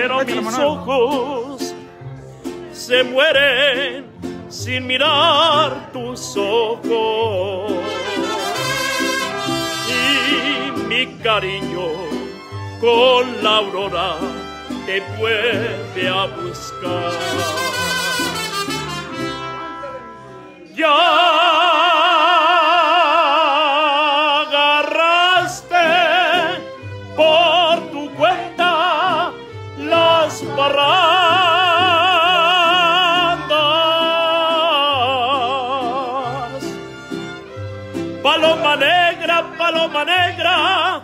pero mis ojos se mueren sin mirar tus ojos. Y mi cariño con la aurora te vuelve a buscar. Ya agarraste por tu cuenta las barrandas. Paloma negra,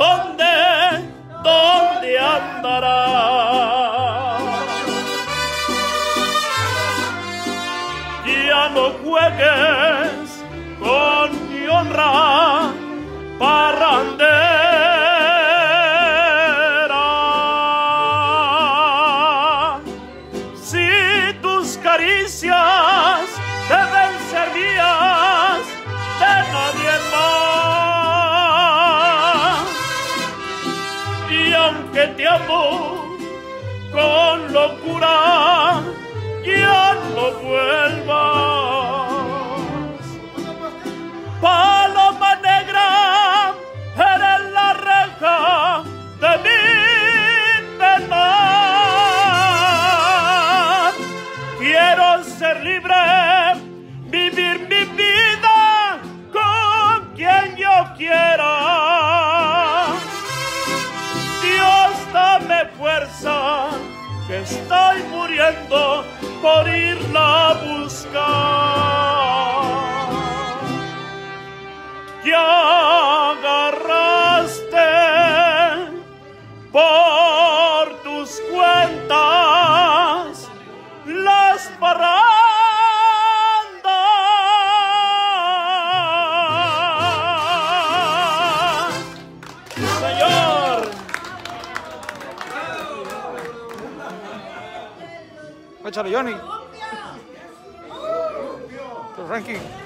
¿dónde andarás? Ya no juegues con mi honra parrandera. Si tus caricias deben ser mías, de nadie más. Y aunque te amo con locura, ya no vuelvas. Paloma negra, eres la reja de mi penar. Quiero ser libre, vivir mi vida con quien yo quiera. Dios, dame fuerza, que estoy muriendo por irla a buscar. Ya agarraste por tus cuentas las barrandas. Señor. Échale, Johnny. Frankie.